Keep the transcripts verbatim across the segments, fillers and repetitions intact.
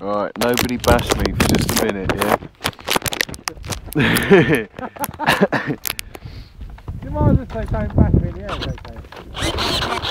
Alright, nobody bash me for just a minute, yeah? You might as well say something back in the air, okay?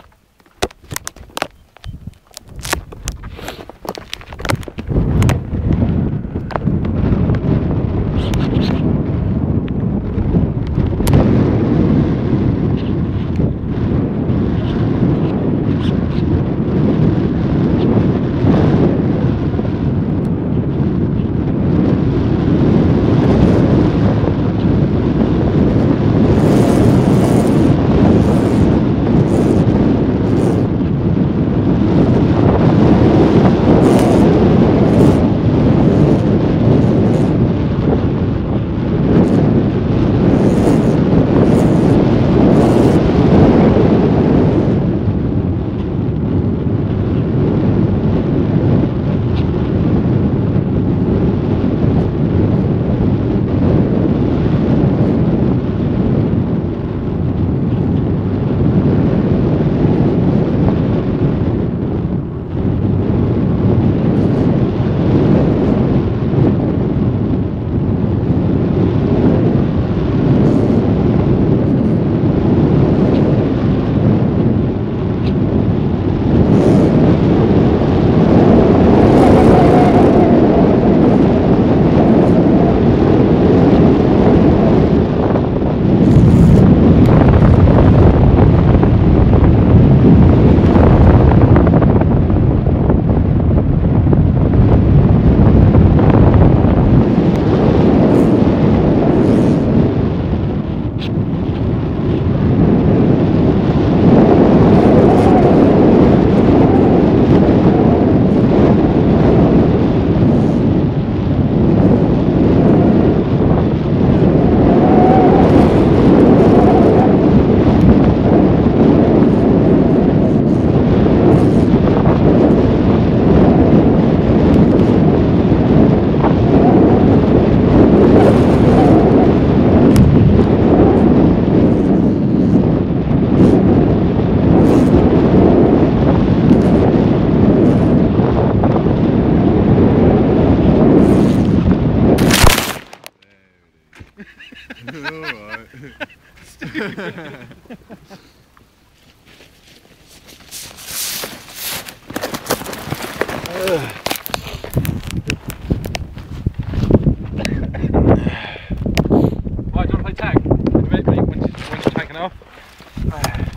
Alright. Right, do you want to play tag? When you're taking off?